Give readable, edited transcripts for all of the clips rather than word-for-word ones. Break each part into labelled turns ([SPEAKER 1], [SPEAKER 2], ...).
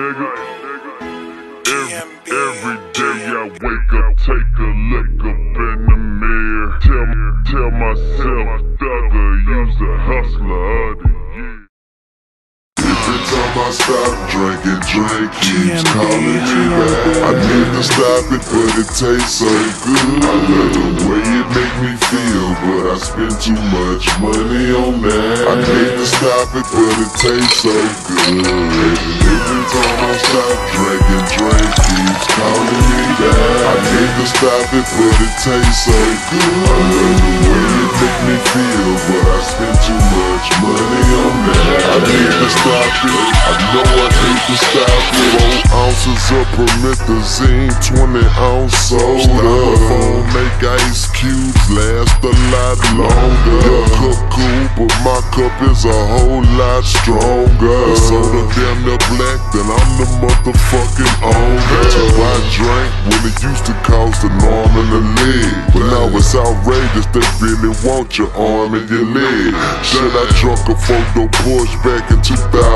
[SPEAKER 1] nigga. Every day I wake up, take a look up in the mirror. Tell myself, thugger, use the hustler of the year.
[SPEAKER 2] Every time I stop drinking, drink keeps calling me back. I need to stop it, but it tastes so good. I love the way it make me feel, but I spend too much money on that. I need to stop it, but it tastes so good. Every time I stop drinking, drink keeps calling me back. I need to stop it, but it tastes so good. I love the way it make me feel, but I spend too much money on that. I need to stop it, I know I hate to stop it. 4 ounces of promethazine, 20-ounce soda. Styrofoam make ice cubes last a lot longer. Your cup cool, but my cup is a whole lot stronger. The soda damn near black, then I'm the motherfucking owner. So I drank when it used to cost an arm and a leg, but now it's outrageous, they really want your arm and your leg. Shit, I drunk a 4-door Porsche back in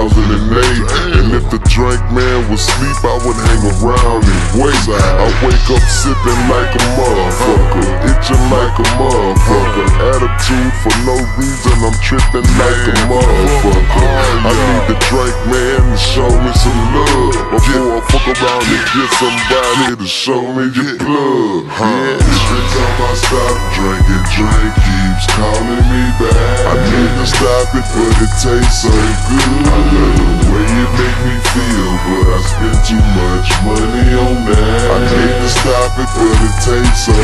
[SPEAKER 2] 2008, and if the drink man was asleep, I would hang around and wait. I wake up sipping like a motherfucker, itching like a motherfucker. Attitude for no reason, I'm tripping like a motherfucker. I need the drink man to show me some love before I fuck around and get somebody to show me your plug. Every time I stop drinking, drink keeps calling me back. I need to stop it, but it tastes so good. I love the way it make me feel, but I spend too much money on that. I need to stop it, but it tastes so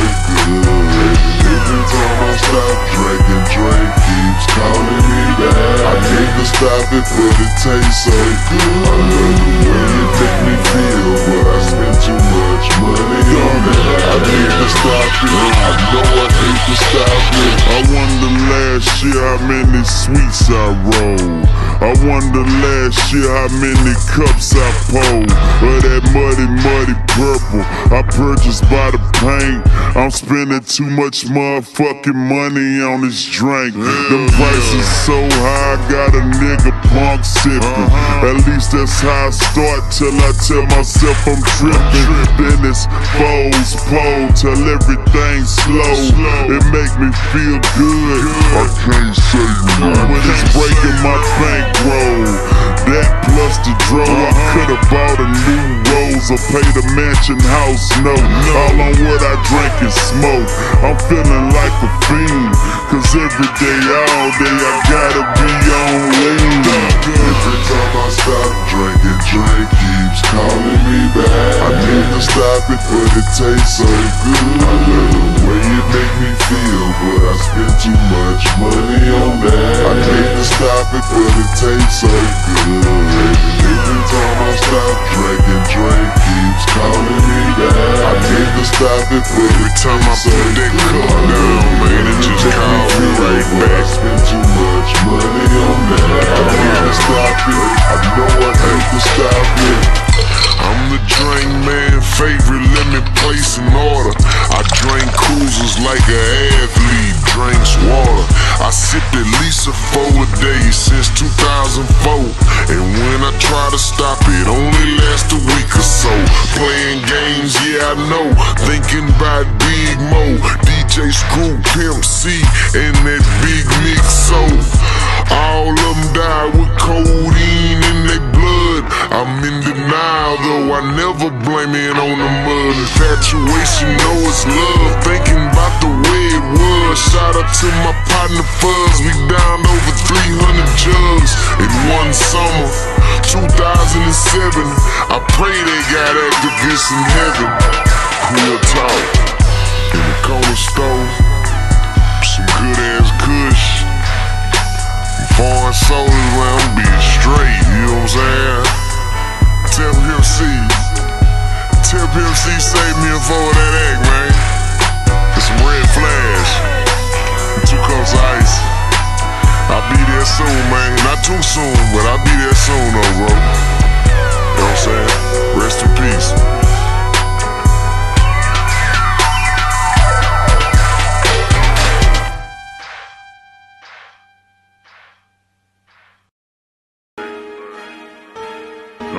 [SPEAKER 2] good. Every time I stop drinking, drink keeps calling me back. I need to stop it, but it tastes so good. I love the way it make me feel, but I spend too much money on that. I need to stop it, I know I hate to stop it.
[SPEAKER 1] I wonder last year how many sweets I rolled. I wonder last year how many cups I poured of that muddy purple I purchased by the paint. I'm spending too much motherfucking money on this drink. Them prices so high, I got a nigga punk sipping. At least that's how I start till I tell myself I'm tripping. Then it's foes, pole, till everything's slow. It make me feel good, I can't say no. When it's breaking my bankroll, that plus the dro, I could've bought a new Rolls or paid a mansion house note. All on what I drink and smoke. I'm feeling like a fiend, cause every day, all day, I gotta be on lean.
[SPEAKER 2] Every time I stop drinking, drink keeps calling me back. I need to stop it, but it tastes so good. I love the way it make me feel, but I spend too much money on that. I need to stop it, but it tastes so good. Every time I stop drinking, drink keeps calling me back. I need to stop it, but
[SPEAKER 1] every time I put that cup down, man, it just calls me right back.
[SPEAKER 2] I spend too much money on that. I need to stop it, I know I hate to stop it.
[SPEAKER 1] I'm the drink man favorite, let me place an order. I drink cruisers like an athlete drinks water. I sipped at least a 4 a day since 2004, and when I try to stop it, only lasts a week or so. Playing games, yeah I know, thinking about Big Mo, DJ Screw, Pimp C, and that Big Nick So. All of them died with codeine in their blood. I'm in denial though, I never blame it on the mud. Infatuation, know it's love, thinking about the way it was. Shout out to my partner Fuzz, we downed over 300 jugs in one summer, 2007. I pray they got activists in heaven. Real talk, in the corner store, some good ass kush, foreign soldiers where I'm being straight, you know what I'm saying? Tell Pimp C save me a 4 of that egg, man. And some red flash, and 2 cups of ice. I'll be there soon, man. Not too soon, but I'll be there soon, though, bro. You know what I'm saying? Rest in peace.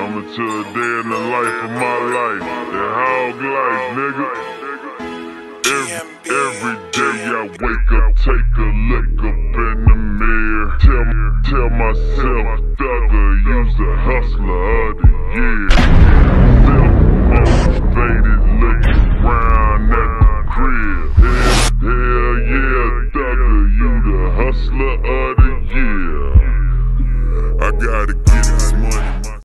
[SPEAKER 1] Coming to a day in the life of my life, that hog life, nigga. Every day I wake up, take a look up in the mirror, tell myself